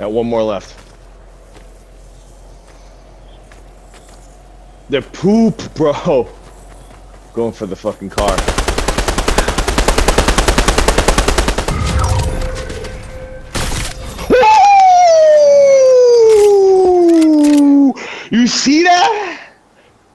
Got one more left. They're poop, bro. Going for the fucking car.